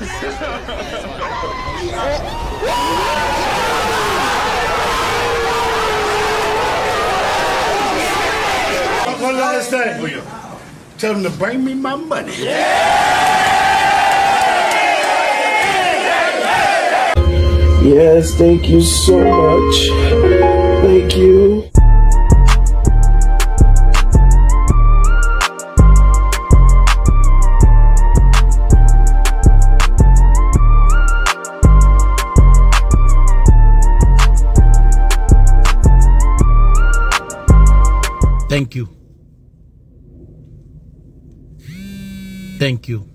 I'm gonna understand for you. Tell them to bring me my money. Yes, thank you so much. Thank you. Thank you. Thank you.